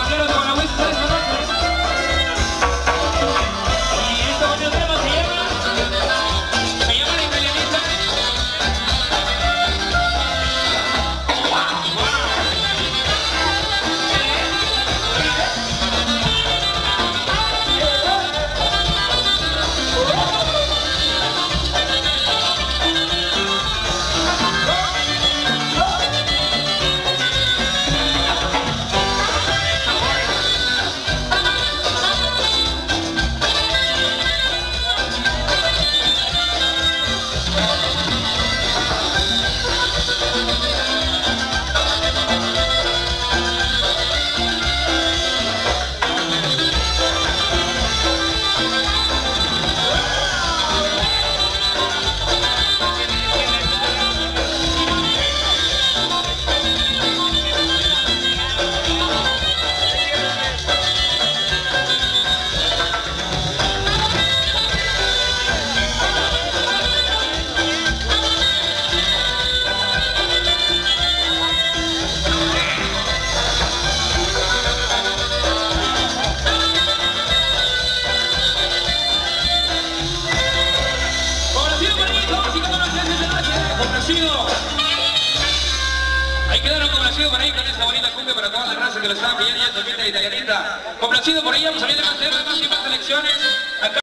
Vaqueros con la Wiz, ¿sabes esta noche? Y esta bonito tema se llama La Italianita. Ahí quedaron complacidos por ahí con esta bonita cumbia para toda la raza que lo estaba pidiendo, ya se La Italianita. Complacido por ahí, vamos a ver más temas, más selecciones. Acá